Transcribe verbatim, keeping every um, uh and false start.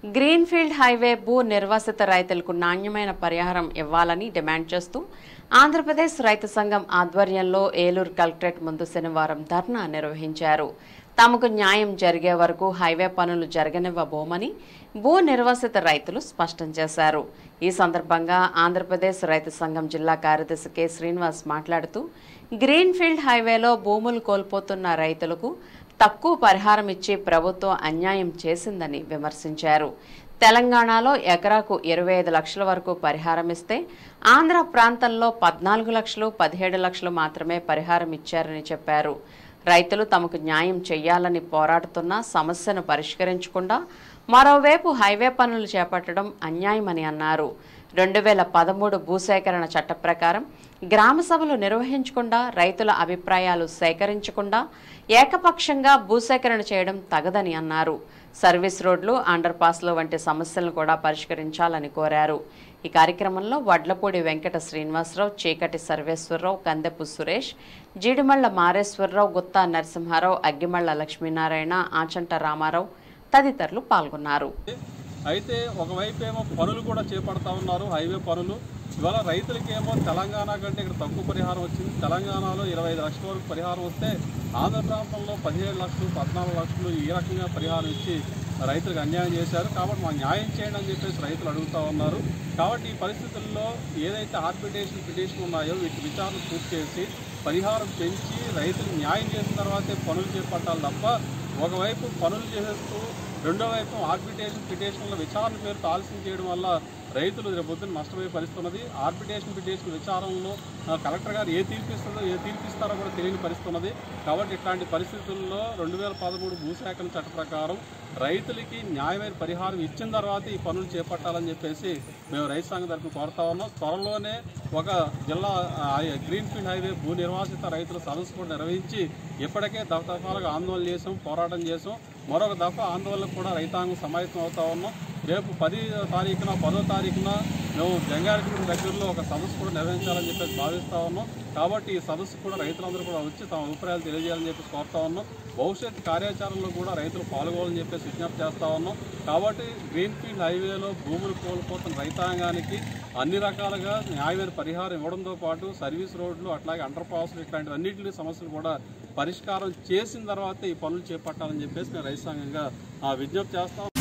Greenfield highway భూ నిర్వాసిత రైతులకు నాణ్యమైన పరిహారం ఇవ్వాలని డిమాండ్ చేస్తూ ఆంధ్రప్రదేశ్ రైతు సంఘం ఆధ్వర్యంలో ఏలూరు కలెక్టరేట్ ముందు శనివారం ధర్నా నిర్వహించారు. తమకు న్యాయం జరిగే వరకు హైవే పనులు జరగనివ్వబోమని భూ నిర్వాసిత రైతులు స్పష్టం చేశారు. ఈ సందర్భంగా ఆంధ్రప్రదేశ్ రైతు సంఘం జిల్లా కార్యదర్శి కె శ్రీనివాస్ మాట్లాడుతూ గ్రీన్ఫీల్డ్ హైవేలో భూములు కోల్పోతున్న రైతులకు తక్కువ పరిహారం ఇచ్చి ప్రభుత్వం అన్యాయం చేసిందని విమర్శించారు. తెలంగాణలో ఎకరాకు ఇరవై ఐదు లక్షల వరకు పరిహారం ఇస్తే ఆంధ్ర ప్రాంతంలో పద్నాలుగు లక్షలు పదిహేడు లక్షలు మాత్రమే పరిహారం ఇచ్చారని చెప్పారు. రైతులు తమకు న్యాయం చేయాలని పోరాడుతున్న సమస్యను పరిష్కరించకుండా మరోవైపు హైవే పనులు చేపట్టడం అన్యాయమని అన్నారు. రెండు వేల పదమూడు భూసేకరణ చట్ట ప్రకారం గ్రామ సభలు నిర్వహించకుండా రైతుల అభిప్రాయాలు సేకరించకుండా ఏకపక్షంగా భూసేకరణ చేయడం తగదని అన్నారు. సర్వీస్ రోడ్లు, అండర్ పాస్లు వంటి సమస్యలను కూడా పరిష్కరించాలని కోరారు. ఈ కార్యక్రమంలో వడ్లపూడి వెంకట శ్రీనివాసరావు, చీకటి సర్వేశ్వరరావు, కందెపు సురేష్, జీడిమళ్ల మారేశ్వరరావు, గుత్తా నరసింహారావు, అగ్గిమళ్ల లక్ష్మీనారాయణ, ఆచంట రామారావు తదితరులు పాల్గొన్నారు. అయితే ఒకవైపు ఏమో పనులు కూడా చేపడతా ఉన్నారు, హైవే పనులు. ఇవాళ రైతులకేమో తెలంగాణ కంటే ఇక్కడ తక్కువ పరిహారం వచ్చింది. తెలంగాణలో ఇరవై ఐదు లక్షల వరకు పరిహారం వస్తే ఆంధ్ర ప్రాంతంలో పదిహేడు లక్షలు పద్నాలుగు లక్షలు ఈ రకంగా పరిహారం ఇచ్చి రైతులకు అన్యాయం చేశారు. కాబట్టి మా న్యాయం చేయండి అని చెప్పేసి రైతులు అడుగుతూ ఉన్నారు. కాబట్టి ఈ పరిస్థితుల్లో ఏదైతే ఆర్బిట్రేషన్ పిటిషన్ ఉన్నాయో వీటి విచారణ పూర్తి చేసి పరిహారం పెంచి రైతులు న్యాయం చేసిన తర్వాతే పనులు చేపట్టాలి తప్ప ఒకవైపు పనులు చేసేస్తూ రెండో వైపు ఆర్బిట్రేషన్ పిటిషన్ల విచారణ పేరుతో ఆలస్యం చేయడం వల్ల రైతులు రేపొద్దున నష్టపోయే పరిస్థితి ఉన్నది. ఆర్బిట్రేషన్ పిటిషన్ విచారణలో కలెక్టర్ గారు ఏ తీర్పిస్తుందో ఏ తీర్పిస్తారో కూడా తెలియని పరిస్థితి ఉన్నది. కాబట్టి ఇట్లాంటి పరిస్థితుల్లో రెండు వేల పదమూడు భూసేకరణ చట్ట ప్రకారం రైతులకి న్యాయమైన పరిహారం ఇచ్చిన తర్వాత ఈ పనులు చేపట్టాలని చెప్పేసి మేము రైతు సంఘం తరఫున కోరుతా ఉన్నాం. త్వరలోనే ఒక జిల్లా గ్రీన్ఫీల్డ్ హైవే భూ నిర్వాసిత రైతుల సదస్సు కూడా నిర్వహించి ఇప్పటికే దఫదఫాలుగా ఆందోళన చేసాం, పోరాటం చేసాం. మరొక దఫా ఆందోళనకు కూడా రైతాంగం సమాయత్తం అవుతా ఉన్నాం. రేపు పది తారీఖున పదో తారీఖున మేము జంగారెడ్డి దగ్గరలో ఒక సదస్సు కూడా నిర్వహించాలని చెప్పేసి భావిస్తూ ఉన్నాం. కాబట్టి ఈ సదస్సు కూడా రైతులందరూ కూడా వచ్చి తమ అభిప్రాయాలు తెలియజేయాలని చెప్పేసి కోరుతా ఉన్నాం. భవిష్యత్ కార్యాచరణలో కూడా రైతులు పాల్గొనాలని చెప్పేసి విజ్ఞప్తి చేస్తూ ఉన్నాం. కాబట్టి గ్రీన్ఫీల్డ్ హైవేలో భూములు కోల్పోతున్న రైతాంగానికి అన్ని రకాలుగా న్యాయమైన పరిహారం ఇవ్వడంతో పాటు సర్వీస్ రోడ్లు అట్లాగే అండర్ పాస్లు ఇట్లాంటివన్నింటి సమస్యలు కూడా పరిష్కారం చేసిన తర్వాత ఈ పనులు చేపట్టాలని చెప్పేసి మేము రైతు సంఘంగా విజ్ఞప్తి చేస్తాం.